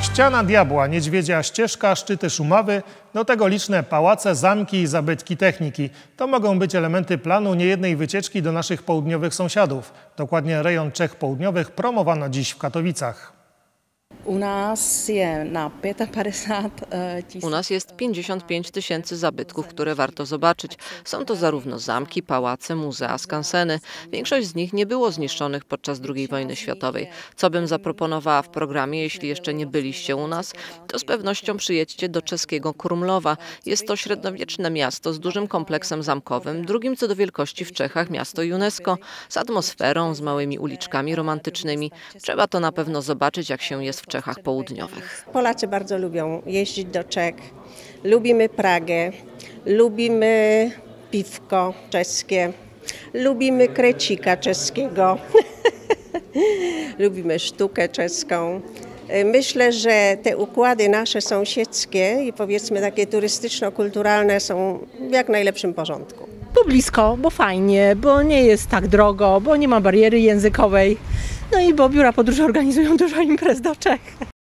Ściana Diabła, Niedźwiedzia Ścieżka, szczyty Szumawy, do tego liczne pałace, zamki i zabytki techniki. To mogą być elementy planu niejednej wycieczki do naszych południowych sąsiadów. Dokładnie rejon Czech Południowych promowano dziś w Katowicach. U nas jest 55 tysięcy zabytków, które warto zobaczyć. Są to zarówno zamki, pałace, muzea, skanseny. Większość z nich nie było zniszczonych podczas II wojny światowej. Co bym zaproponowała w programie, jeśli jeszcze nie byliście u nas, to z pewnością przyjedźcie do czeskiego Krumlowa. Jest to średniowieczne miasto z dużym kompleksem zamkowym, drugim co do wielkości w Czechach miasto UNESCO, z atmosferą, z małymi uliczkami romantycznymi. Trzeba to na pewno zobaczyć, jak się jest w Czechach Południowych. Polacy bardzo lubią jeździć do Czech. Lubimy Pragę, lubimy piwko czeskie, lubimy krecika czeskiego, lubimy sztukę czeską. Myślę, że te układy nasze sąsiedzkie i powiedzmy takie turystyczno-kulturalne są w jak najlepszym porządku. Bo blisko, bo fajnie, bo nie jest tak drogo, bo nie ma bariery językowej. No i bo biura podróży organizują dużo imprez do Czech.